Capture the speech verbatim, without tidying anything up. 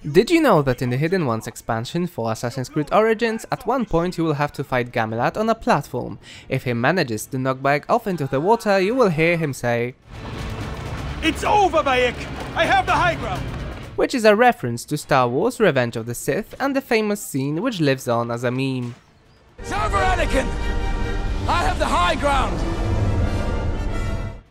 Did you know that in the Hidden Ones expansion for Assassin's Creed Origins, at one point you will have to fight Gamilat on a platform. If he manages to knock Bayek off into the water, you will hear him say, "It's over, Bayek! I have the high ground!" Which is a reference to Star Wars Revenge of the Sith and the famous scene which lives on as a meme. It's over, Anakin! I have the high ground!